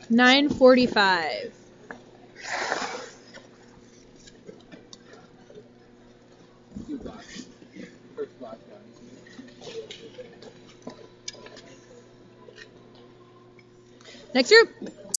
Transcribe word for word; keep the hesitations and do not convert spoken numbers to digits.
nine forty-five. Two blocks. First block down. Next group.